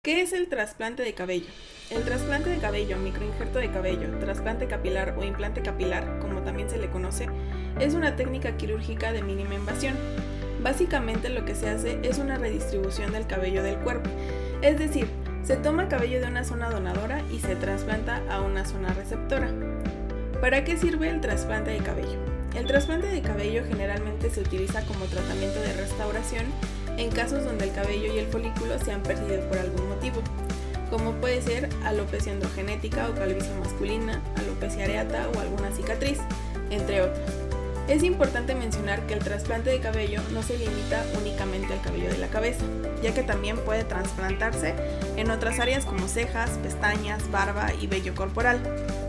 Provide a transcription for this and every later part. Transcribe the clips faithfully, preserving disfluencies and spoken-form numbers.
¿Qué es el trasplante de cabello? El trasplante de cabello, microinjerto de cabello, trasplante capilar o implante capilar, como también se le conoce, es una técnica quirúrgica de mínima invasión. Básicamente lo que se hace es una redistribución del cabello del cuerpo, es decir, se toma cabello de una zona donadora y se trasplanta a una zona receptora. ¿Para qué sirve el trasplante de cabello? El trasplante de cabello generalmente se utiliza como tratamiento de restauración en casos donde el cabello y el folículo se han perdido por algún motivo, como puede ser alopecia androgenética o calvicie masculina, alopecia areata o alguna cicatriz, entre otros. Es importante mencionar que el trasplante de cabello no se limita únicamente al cabello de la cabeza, ya que también puede trasplantarse en otras áreas como cejas, pestañas, barba y vello corporal.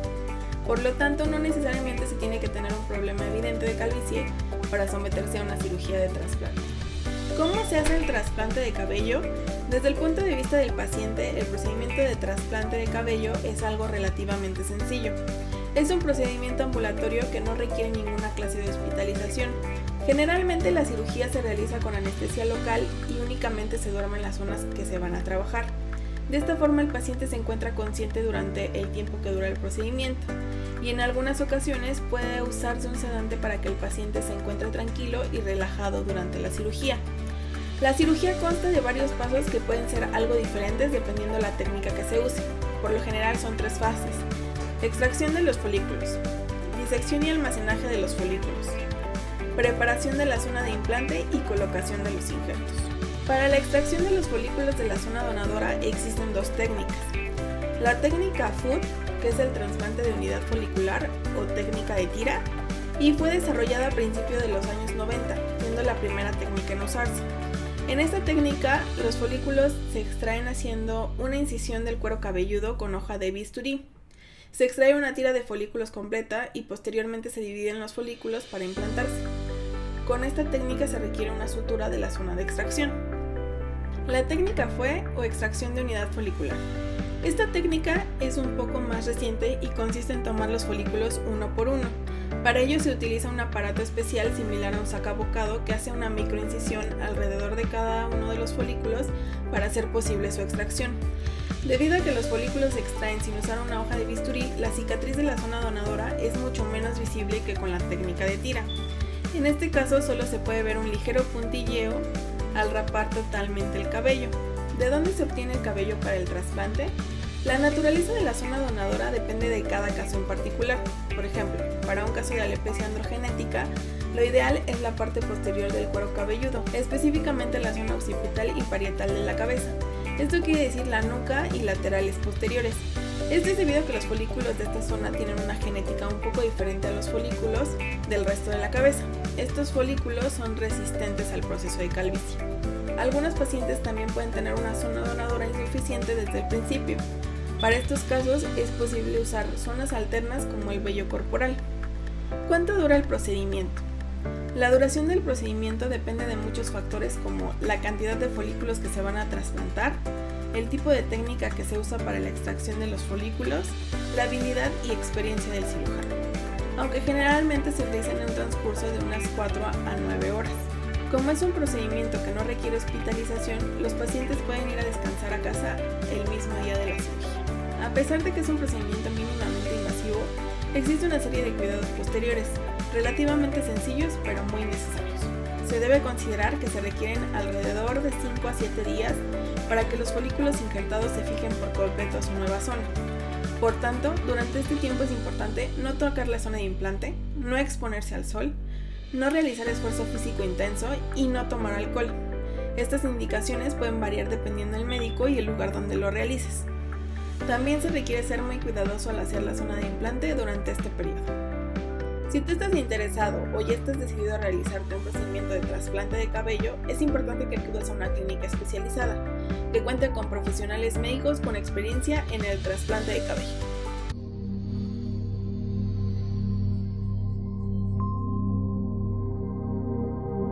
Por lo tanto, no necesariamente se tiene que tener un problema evidente de calvicie para someterse a una cirugía de trasplante. ¿Cómo se hace el trasplante de cabello? Desde el punto de vista del paciente, el procedimiento de trasplante de cabello es algo relativamente sencillo. Es un procedimiento ambulatorio que no requiere ninguna clase de hospitalización. Generalmente la cirugía se realiza con anestesia local y únicamente se duerme en las zonas que se van a trabajar. De esta forma el paciente se encuentra consciente durante el tiempo que dura el procedimiento y en algunas ocasiones puede usarse un sedante para que el paciente se encuentre tranquilo y relajado durante la cirugía. La cirugía consta de varios pasos que pueden ser algo diferentes dependiendo de la técnica que se use. Por lo general son tres fases: extracción de los folículos, disección y almacenaje de los folículos, preparación de la zona de implante y colocación de los injertos. Para la extracción de los folículos de la zona donadora existen dos técnicas: la técnica F U D, que es el trasplante de unidad folicular o técnica de tira, y fue desarrollada a principios de los años noventa, siendo la primera técnica en usarse. En esta técnica, los folículos se extraen haciendo una incisión del cuero cabelludo con hoja de bisturí. Se extrae una tira de folículos completa y posteriormente se dividen los folículos para implantarse. Con esta técnica se requiere una sutura de la zona de extracción. La técnica fue o extracción de unidad folicular. Esta técnica es un poco más reciente y consiste en tomar los folículos uno por uno. Para ello se utiliza un aparato especial similar a un sacabocado que hace una microincisión alrededor de cada uno de los folículos para hacer posible su extracción. Debido a que los folículos se extraen sin usar una hoja de bisturí, la cicatriz de la zona donadora es mucho menos visible que con la técnica de tira. En este caso solo se puede ver un ligero puntilleo al rapar totalmente el cabello. ¿De dónde se obtiene el cabello para el trasplante? La naturaleza de la zona donadora depende de cada caso en particular. Por ejemplo, para un caso de alopecia androgenética, lo ideal es la parte posterior del cuero cabelludo, específicamente la zona occipital y parietal de la cabeza. Esto quiere decir la nuca y laterales posteriores. Esto es debido a que los folículos de esta zona tienen una genética un poco diferente a los folículos del resto de la cabeza. Estos folículos son resistentes al proceso de calvicie. Algunos pacientes también pueden tener una zona donadora insuficiente desde el principio. Para estos casos es posible usar zonas alternas como el vello corporal. ¿Cuánto dura el procedimiento? La duración del procedimiento depende de muchos factores como la cantidad de folículos que se van a trasplantar, el tipo de técnica que se usa para la extracción de los folículos, la habilidad y experiencia del cirujano, aunque generalmente se utiliza en un transcurso de unas cuatro a nueve horas. Como es un procedimiento que no requiere hospitalización, los pacientes pueden ir a descansar a casa el mismo día de la cirugía. A pesar de que es un procedimiento mínimamente invasivo, existe una serie de cuidados posteriores, relativamente sencillos pero muy necesarios. Se debe considerar que se requieren alrededor de cinco a siete días para que los folículos injertados se fijen por completo a su nueva zona. Por tanto, durante este tiempo es importante no tocar la zona de implante, no exponerse al sol, no realizar esfuerzo físico intenso y no tomar alcohol. Estas indicaciones pueden variar dependiendo del médico y el lugar donde lo realices. También se requiere ser muy cuidadoso al hacer la zona de implante durante este periodo. Si tú estás interesado o ya estás decidido a realizarte un procedimiento de trasplante de cabello, es importante que acudas a una clínica especializada, que cuente con profesionales médicos con experiencia en el trasplante de cabello.